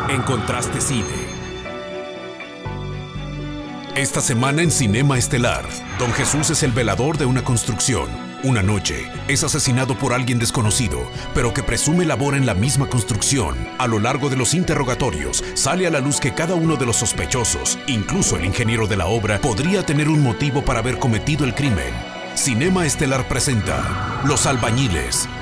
Encontraste cine. Esta semana en Cinema Estelar, Don Jesús es el velador de una construcción. Una noche, es asesinado por alguien desconocido, pero que presume labora en la misma construcción. A lo largo de los interrogatorios, sale a la luz que cada uno de los sospechosos, incluso el ingeniero de la obra, podría tener un motivo para haber cometido el crimen. Cinema Estelar presenta Los Albañiles,